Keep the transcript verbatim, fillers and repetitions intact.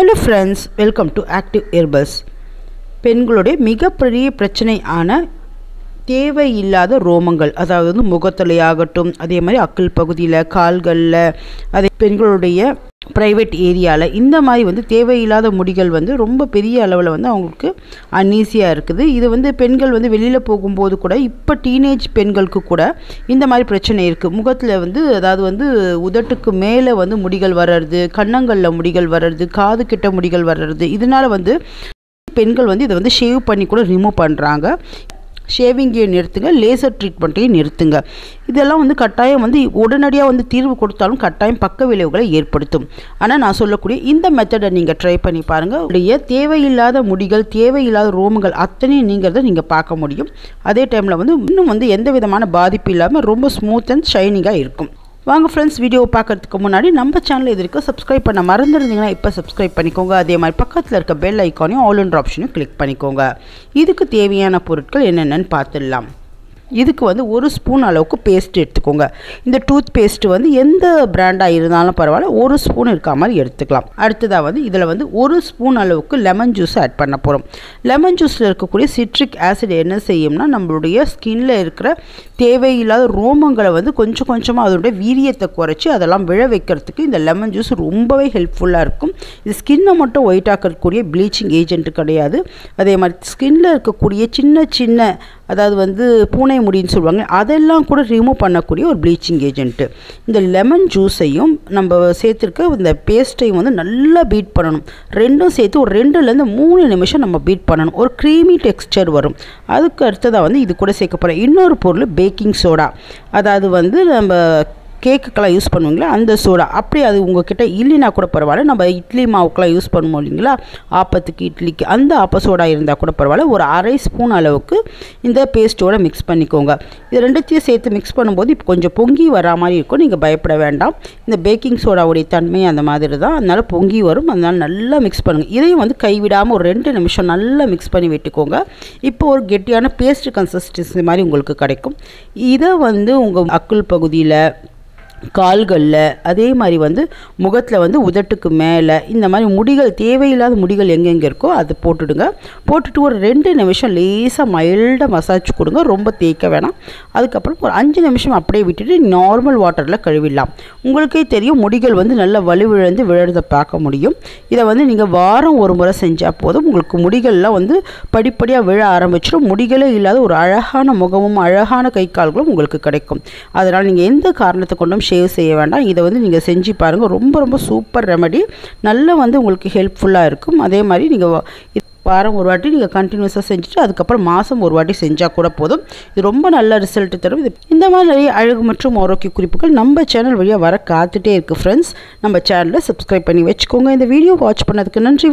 Hello friends, welcome to Active Herbals. பெண்களுடைய மிகப்பெரிய பிரச்சனையான தேவையில்லாத ரோமங்கள், அதாவது வந்து முகத்தலையாகட்டும், அதே மாதிரி அக்கல் பகுதியில், கால்களில், அதே பெண்களுடைய ப்ரைவேட் ஏரியாவில் இந்த மாதிரி வந்து தேவையில்லாத முடிகள் வந்து ரொம்ப பெரிய அளவில் வந்து அவங்களுக்கு அன்ஈஸியாக இருக்குது. இது வந்து பெண்கள் வந்து வெளியில் போகும்போது கூட, இப்போ டீனேஜ் பெண்களுக்கு கூட இந்த மாதிரி பிரச்சனை இருக்குது. முகத்தில் வந்து அதாவது வந்து உதட்டுக்கு மேலே வந்து முடிகள் வர்றது, கன்னங்களில் முடிகள் வர்றது, காது கிட்ட முடிகள் வர்றது. இதனால் வந்து பெண்கள் வந்து இதை வந்து ஷேவ் பண்ணி கூட ரிமூவ் பண்ணுறாங்க. ஷேவிங்கையும் நிறுத்துங்க, லேசர் ட்ரீட்மெண்ட்டையும் நிறுத்துங்க. இதெல்லாம் வந்து கட்டாயம் வந்து உடனடியாக வந்து தீர்வு கொடுத்தாலும் கட்டாயம் பக்க விளைவுகளை ஏற்படுத்தும். ஆனால் நான் சொல்லக்கூடிய இந்த மெத்தடை நீங்கள் ட்ரை பண்ணி பாருங்கள். உடைய தேவையில்லாத முடிகள், தேவையில்லாத ரோமங்கள் அத்தனையும் நீங்கிறத நீங்கள் பார்க்க முடியும். அதே டைமில் வந்து இன்னும் வந்து எந்த விதமான பாதிப்பு இல்லாமல் ரொம்ப ஸ்மூத் அண்ட் ஷைனிங்காக இருக்கும். வாங்க ஃப்ரெண்ட்ஸ், வீடியோவை பார்க்குறதுக்கு முன்னாடி நம்ம சேனல் இது இருக்க சப்ஸ்கிரைப் பண்ண மறந்துருந்தீங்கன்னா இப்போ சப்ஸ்கிரைப் பண்ணிக்கோங்க. அதே மாதிரி பக்கத்தில் இருக்க பெல் ஐக்கானையும் ஆல் என்ற ஆப்ஷனையும் கிளிக் பண்ணிக்கோங்க. இதுக்கு தேவையான பொருட்கள் என்னென்னு பார்த்துடலாம். இதுக்கு வந்து ஒரு ஸ்பூன் அளவுக்கு பேஸ்ட் எடுத்துக்கோங்க. இந்த டூத் பேஸ்ட்டு வந்து எந்த பிராண்டாக இருந்தாலும் பரவாயில்ல, ஒரு ஸ்பூன் இருக்க மாதிரி எடுத்துக்கலாம். அடுத்ததாக வந்து இதில் வந்து ஒரு ஸ்பூன் அளவுக்கு லெமன் ஜூஸ் ஆட் பண்ண போகிறோம். லெமன் ஜூஸில் இருக்கக்கூடிய சிட்ரிக் ஆசிட் என்ன செய்யும்னா, நம்மளுடைய ஸ்கின்னில் இருக்கிற தேவையில்லாத ரோமங்களை வந்து கொஞ்சம் கொஞ்சமாக அதோடைய வீரியத்தை குறைச்சி அதெல்லாம் விழ வைக்கிறதுக்கு இந்த லெமன் ஜூஸ் ரொம்பவே ஹெல்ப்ஃபுல்லாக இருக்கும். இது ஸ்கின்னை மட்டும் ஒயிட் ஆக்கக்கூடிய ப்ளீச்சிங் ஏஜென்ட் கிடையாது. அதே மாதிரி ஸ்கின்னில் இருக்கக்கூடிய சின்ன சின்ன அதாவது வந்து பூனை முடின்னு சொல்லுவாங்க, அதெல்லாம் கூட ரிமூவ் பண்ணக்கூடிய ஒரு ப்ளீச்சிங் ஏஜென்ட்டு. இந்த லெமன் ஜூஸையும் நம்ம சேர்த்துருக்க இந்த பேஸ்ட்டையும் வந்து நல்லா பீட் பண்ணணும். ரெண்டும் சேர்த்து ஒரு ரெண்டுலேருந்து மூணு நிமிஷம் நம்ம பீட் பண்ணணும். ஒரு க்ரீமி டெக்ஸ்சர் வரும். அதுக்கு அடுத்ததாக வந்து இது கூட சேர்க்க போகிறேன் இன்னொரு பொருள் பேக்கிங் சோடா. அதாவது வந்து நம்ம கேக்குக்கெல்லாம் யூஸ் பண்ணுவீங்களா அந்த சோடா. அப்படி அது உங்கள்கிட்ட இல்லைனா கூட பரவாயில்ல, நம்ம இட்லி மாவுக்கெல்லாம் யூஸ் பண்ணுவோம் இல்லைங்களா, ஆப்பத்துக்கு இட்லிக்கு, அந்த ஆப்ப சோடா இருந்தால் கூட பரவாயில்ல. ஒரு அரை ஸ்பூன் அளவுக்கு இந்த பேஸ்ட்டோடு மிக்ஸ் பண்ணிக்கோங்க. இது ரெண்டுத்தையும் சேர்த்து மிக்ஸ் பண்ணும்போது இப்போ கொஞ்சம் பொங்கி வரா மாதிரி இருக்கும். நீங்கள் பயப்பட வேண்டாம். இந்த பேக்கிங் சோடாவுடைய தன்மை அந்த மாதிரி தான், அதனால் பொங்கி வரும். அதனால் நல்லா மிக்ஸ் பண்ணுங்கள். இதையும் வந்து கைவிடாமல் ஒரு ரெண்டு நிமிஷம் நல்லா மிக்ஸ் பண்ணி விட்டுக்கோங்க. இப்போ ஒரு கெட்டியான பேஸ்ட் கன்சிஸ்டன்சி மாதிரி உங்களுக்கு கிடைக்கும். இதை வந்து உங்கள் அக்குள் பகுதியில், கால்களில், அதே மாதிரி வந்து முகத்தில் வந்து உதட்டுக்கு மேலே இந்த மாதிரி முடிகள், தேவையில்லாத முடிகள் எங்கெங்கே இருக்கோ அது போட்டுடுங்க. போட்டுட்டு ஒரு ரெண்டு நிமிஷம் லேசாக மைல்டாக மசாஜ் கொடுங்க, ரொம்ப தேய்க்க வேணாம். அதுக்கப்புறம் ஒரு அஞ்சு நிமிஷம் அப்படியே விட்டுட்டு நார்மல் வாட்டரில் கழுவிடலாம். உங்களுக்கே தெரியும் முடிகள் வந்து நல்லா வலுவிழந்து விழுறதை பார்க்க முடியும். இதை வந்து நீங்கள் வாரம் ஒரு முறை செஞ்சால் போதும். உங்களுக்கு முடிகள்லாம் வந்து படிப்படியாக விழ ஆரம்பிச்சிடும். முடிகளே இல்லாத ஒரு அழகான முகமும் அழகான கை கால்களும் உங்களுக்கு கிடைக்கும். அதனால் நீங்கள் எந்த காரணத்தை கொண்டும் ஷேவ் செய்ய வேண்டாம். இதை வந்து நீங்கள் செஞ்சு பாருங்கள். ரொம்ப ரொம்ப சூப்பர் ரெமெடி. நல்லா வந்து உங்களுக்கு ஹெல்ப்ஃபுல்லாக இருக்கும். அதே மாதிரி நீங்கள் வாரம் ஒரு வாட்டி நீங்கள் கண்டினியூஸாக செஞ்சுட்டு அதுக்கப்புறம் மாதம் ஒரு வாட்டி செஞ்சால் கூட போதும். இது ரொம்ப நல்ல ரிசல்ட் தரும். இது இந்த மாதிரி நிறைய அழகு மற்றும் ஆரோக்கிய குறிப்புகள் நம்ம சேனல் வழியாக வர காத்துட்டே இருக்குது ஃப்ரெண்ட்ஸ். நம்ம சேனலை சப்ஸ்கிரைப் பண்ணி வச்சுக்கோங்க. இந்த வீடியோ வாட்ச் பண்ணதுக்கு நன்றி.